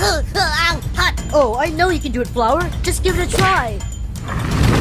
Ow, hot. Oh, I know you can do it, Flower. Just give it a try.